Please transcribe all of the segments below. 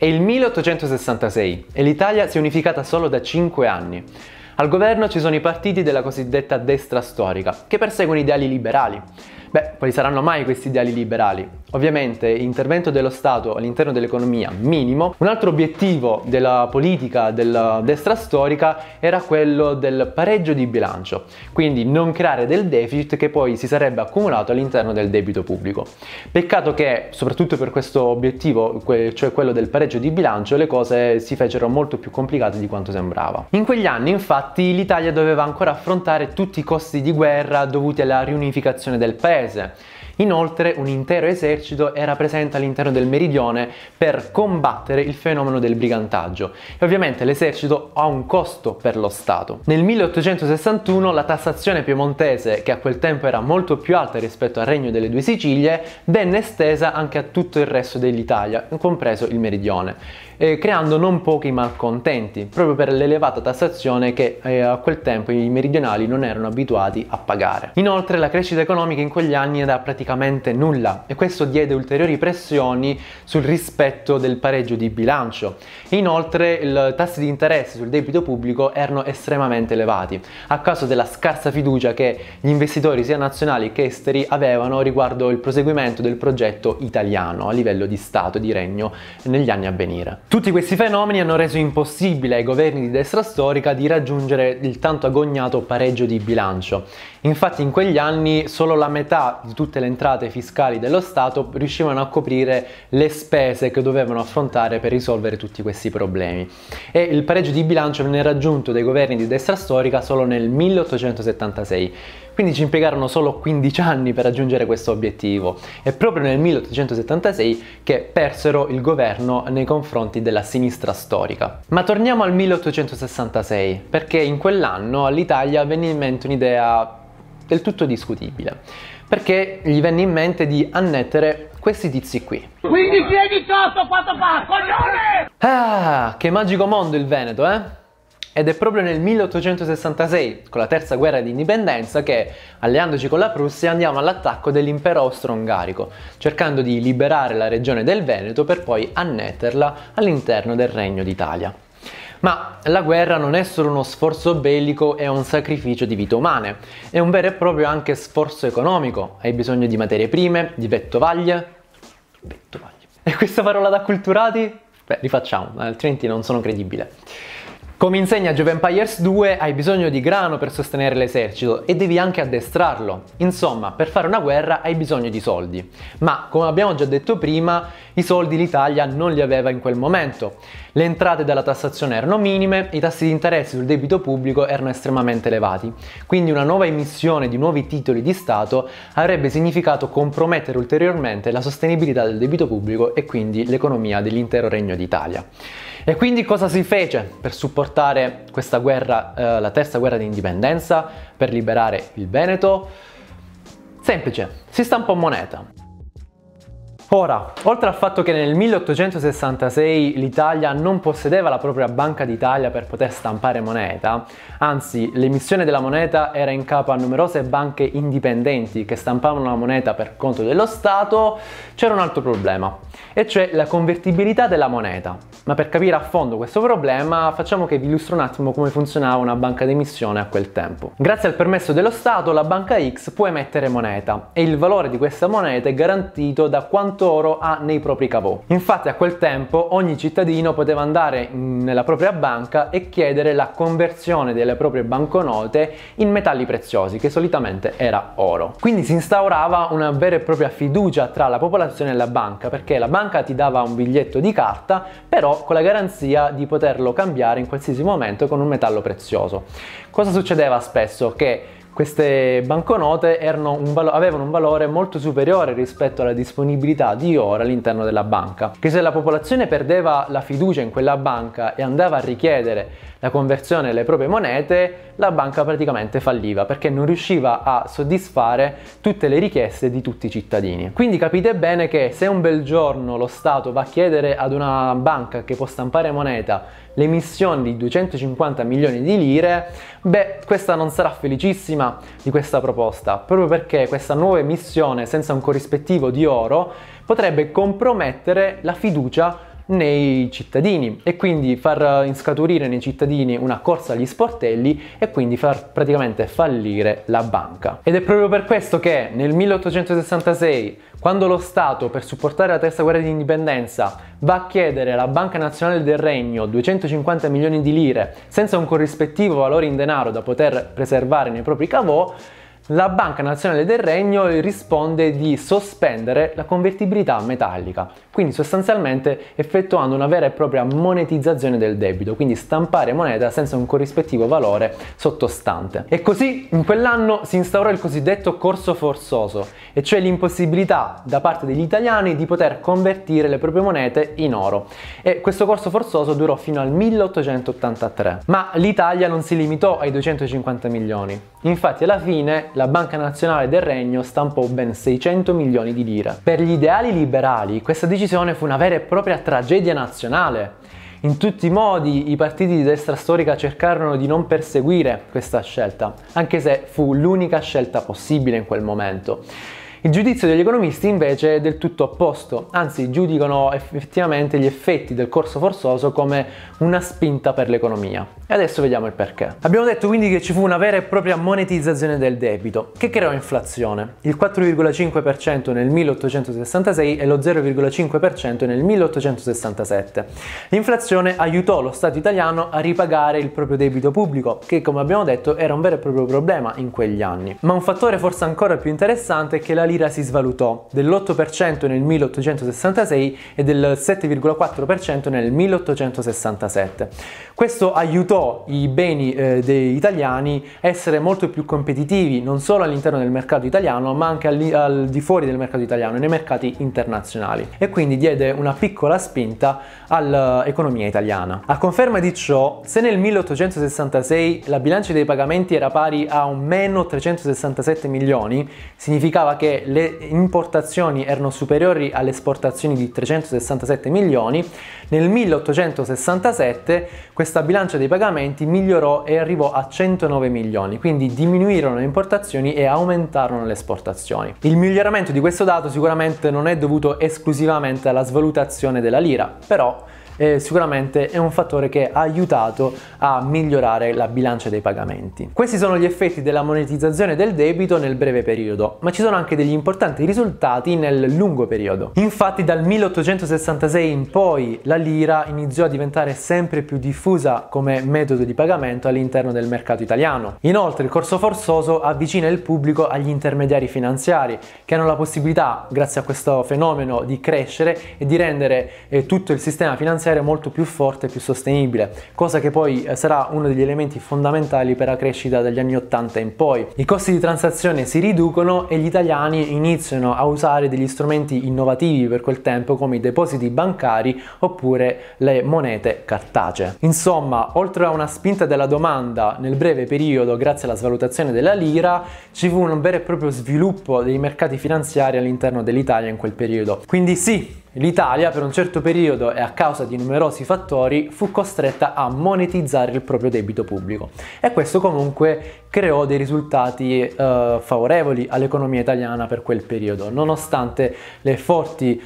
È il 1866 e l'Italia si è unificata solo da 5 anni. Al governo ci sono i partiti della cosiddetta destra storica, che perseguono ideali liberali. Beh, quali saranno mai questi ideali liberali? Ovviamente intervento dello Stato all'interno dell'economia minimo. Un altro obiettivo della politica della destra storica era quello del pareggio di bilancio, quindi non creare del deficit che poi si sarebbe accumulato all'interno del debito pubblico. Peccato che, soprattutto per questo obiettivo, cioè quello del pareggio di bilancio, le cose si fecero molto più complicate di quanto sembrava. In quegli anni, infatti, l'Italia doveva ancora affrontare tutti i costi di guerra dovuti alla riunificazione del paese. Inoltre un intero esercito era presente all'interno del meridione per combattere il fenomeno del brigantaggio e ovviamente l'esercito ha un costo per lo Stato. Nel 1861 la tassazione piemontese, che a quel tempo era molto più alta rispetto al Regno delle Due Sicilie, venne estesa anche a tutto il resto dell'Italia, compreso il meridione, creando non pochi malcontenti, proprio per l'elevata tassazione che a quel tempo i meridionali non erano abituati a pagare. Inoltre la crescita economica in quegli anni era praticamente nulla e questo diede ulteriori pressioni sul rispetto del pareggio di bilancio. Inoltre i tassi di interesse sul debito pubblico erano estremamente elevati a causa della scarsa fiducia che gli investitori sia nazionali che esteri avevano riguardo il proseguimento del progetto italiano a livello di Stato, di regno negli anni a venire. Tutti questi fenomeni hanno reso impossibile ai governi di destra storica di raggiungere il tanto agognato pareggio di bilancio. Infatti in quegli anni solo la metà di tutte le entrate fiscali dello Stato riuscivano a coprire le spese che dovevano affrontare per risolvere tutti questi problemi. E il pareggio di bilancio venne raggiunto dai governi di destra storica solo nel 1876. Quindi ci impiegarono solo 15 anni per raggiungere questo obiettivo. È proprio nel 1876 che persero il governo nei confronti della sinistra storica. Ma torniamo al 1866, perché in quell'anno all'Italia venne in mente un'idea del tutto discutibile, perché gli venne in mente di annettere questi tizi qui. 15 e 18 quanto fa, coglione! Ah, che magico mondo il Veneto, eh? Ed è proprio nel 1866, con la terza guerra di indipendenza, che, alleandoci con la Prussia, andiamo all'attacco dell'impero austro-ungarico, cercando di liberare la regione del Veneto per poi annetterla all'interno del Regno d'Italia. Ma la guerra non è solo uno sforzo bellico e un sacrificio di vite umane, è un vero e proprio anche sforzo economico. Hai bisogno di materie prime, di vettovaglie. E questa parola da acculturati? Beh, rifacciamo, altrimenti non sono credibile. Come insegna Age of Empires 2, hai bisogno di grano per sostenere l'esercito e devi anche addestrarlo. Insomma, per fare una guerra hai bisogno di soldi. Ma, come abbiamo già detto prima, i soldi l'Italia non li aveva in quel momento. Le entrate dalla tassazione erano minime, i tassi di interesse sul debito pubblico erano estremamente elevati. Quindi una nuova emissione di nuovi titoli di Stato avrebbe significato compromettere ulteriormente la sostenibilità del debito pubblico e quindi l'economia dell'intero Regno d'Italia. E quindi cosa si fece per supportare questa guerra, la terza guerra di indipendenza, per liberare il Veneto? Semplice, si stampò moneta. Ora, oltre al fatto che nel 1866 l'Italia non possedeva la propria Banca d'Italia per poter stampare moneta, anzi l'emissione della moneta era in capo a numerose banche indipendenti che stampavano la moneta per conto dello Stato, c'era un altro problema, e cioè la convertibilità della moneta. Ma per capire a fondo questo problema facciamo che vi illustro un attimo come funzionava una banca d'emissione a quel tempo. Grazie al permesso dello Stato la banca X può emettere moneta e il valore di questa moneta è garantito da quanto oro ha nei propri cavò. Infatti a quel tempo ogni cittadino poteva andare nella propria banca e chiedere la conversione delle proprie banconote in metalli preziosi, che solitamente era oro. Quindi si instaurava una vera e propria fiducia tra la popolazione e la banca, perché la banca ti dava un biglietto di carta, però con la garanzia di poterlo cambiare in qualsiasi momento con un metallo prezioso. Cosa succedeva spesso? Che queste banconote avevano un valore molto superiore rispetto alla disponibilità di oro all'interno della banca, che se la popolazione perdeva la fiducia in quella banca e andava a richiedere la conversione delle proprie monete, la banca praticamente falliva perché non riusciva a soddisfare tutte le richieste di tutti i cittadini. Quindi capite bene che se un bel giorno lo Stato va a chiedere ad una banca che può stampare moneta l'emissione di 250 milioni di lire, beh, questa non sarà felicissima di questa proposta, proprio perché questa nuova emissione senza un corrispettivo di oro potrebbe compromettere la fiducia nei cittadini e quindi far inscaturire nei cittadini una corsa agli sportelli e quindi far praticamente fallire la banca. Ed è proprio per questo che nel 1866, quando lo Stato, per supportare la terza guerra di indipendenza, va a chiedere alla Banca Nazionale del Regno 250 milioni di lire senza un corrispettivo valore in denaro da poter preservare nei propri caveau, la Banca Nazionale del Regno risponde di sospendere la convertibilità metallica, quindi sostanzialmente effettuando una vera e propria monetizzazione del debito, quindi stampare moneta senza un corrispettivo valore sottostante. E così in quell'anno si instaurò il cosiddetto corso forzoso, e cioè l'impossibilità da parte degli italiani di poter convertire le proprie monete in oro. E questo corso forzoso durò fino al 1883. Ma l'Italia non si limitò ai 250 milioni. Infatti alla fine la Banca Nazionale del Regno stampò ben 600 milioni di lire. Per gli ideali liberali questa decisione fu una vera e propria tragedia nazionale. In tutti i modi i partiti di destra storica cercarono di non perseguire questa scelta, anche se fu l'unica scelta possibile in quel momento. Il giudizio degli economisti invece è del tutto opposto, anzi giudicano effettivamente gli effetti del corso forzoso come una spinta per l'economia. E adesso vediamo il perché. Abbiamo detto quindi che ci fu una vera e propria monetizzazione del debito, che creò inflazione, il 4,5% nel 1866 e lo 0,5% nel 1867. L'inflazione aiutò lo Stato italiano a ripagare il proprio debito pubblico, che come abbiamo detto era un vero e proprio problema in quegli anni. Ma un fattore forse ancora più interessante è che la lira si svalutò dell'8% nel 1866 e del 7,4% nel 1867. Questo aiutò i beni degli italiani a essere molto più competitivi non solo all'interno del mercato italiano ma anche al di fuori del mercato italiano, nei mercati internazionali, e quindi diede una piccola spinta all'economia italiana. A conferma di ciò, se nel 1866 la bilancia dei pagamenti era pari a un meno 367 milioni, significava che le importazioni erano superiori alle esportazioni di 367 milioni, nel 1867 questa bilancia dei pagamenti migliorò e arrivò a 109 milioni, quindi diminuirono le importazioni e aumentarono le esportazioni. Il miglioramento di questo dato sicuramente non è dovuto esclusivamente alla svalutazione della lira, però sicuramente è un fattore che ha aiutato a migliorare la bilancia dei pagamenti. Questi sono gli effetti della monetizzazione del debito nel breve periodo, ma ci sono anche degli importanti risultati nel lungo periodo. Infatti dal 1866 in poi la lira iniziò a diventare sempre più diffusa come metodo di pagamento all'interno del mercato italiano. Inoltre il corso forzoso avvicina il pubblico agli intermediari finanziari, che hanno la possibilità, grazie a questo fenomeno, di crescere e di rendere tutto il sistema finanziario molto più forte e più sostenibile, cosa che poi sarà uno degli elementi fondamentali per la crescita dagli anni 80 in poi. I costi di transazione si riducono e gli italiani iniziano a usare degli strumenti innovativi per quel tempo come i depositi bancari oppure le monete cartacee. Insomma, oltre a una spinta della domanda nel breve periodo grazie alla svalutazione della lira, ci fu un vero e proprio sviluppo dei mercati finanziari all'interno dell'Italia in quel periodo. Quindi sì, l'Italia per un certo periodo e a causa di numerosi fattori fu costretta a monetizzare il proprio debito pubblico, e questo comunque creò dei risultati favorevoli all'economia italiana per quel periodo, nonostante le forti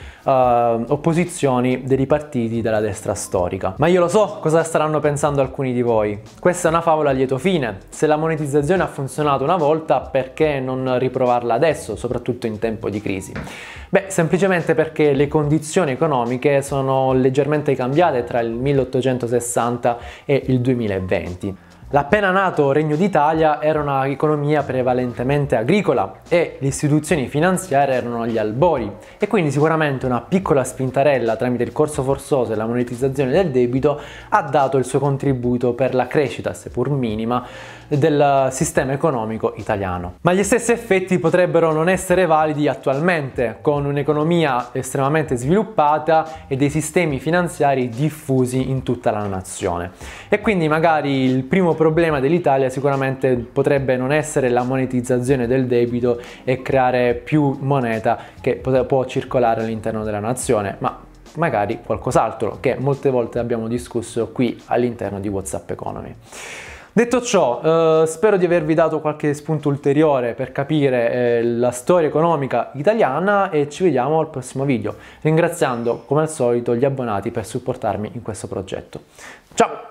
opposizioni dei partiti della destra storica. Ma io lo so cosa staranno pensando alcuni di voi. Questa è una favola a lieto fine. Se la monetizzazione ha funzionato una volta, perché non riprovarla adesso, soprattutto in tempo di crisi? Beh, semplicemente perché le condizioni economiche sono leggermente cambiate tra il 1860 e il 2020. L'appena nato Regno d'Italia era una economia prevalentemente agricola e le istituzioni finanziarie erano agli albori, e quindi sicuramente una piccola spintarella tramite il corso forzoso e la monetizzazione del debito ha dato il suo contributo per la crescita, seppur minima, del sistema economico italiano. Ma gli stessi effetti potrebbero non essere validi attualmente, con un'economia estremamente sviluppata e dei sistemi finanziari diffusi in tutta la nazione. E quindi magari il primo problema dell'Italia sicuramente potrebbe non essere la monetizzazione del debito e creare più moneta che può circolare all'interno della nazione, ma magari qualcos'altro che molte volte abbiamo discusso qui all'interno di WhatsApp Economy. Detto ciò, spero di avervi dato qualche spunto ulteriore per capire la storia economica italiana e ci vediamo al prossimo video, ringraziando come al solito gli abbonati per supportarmi in questo progetto. Ciao!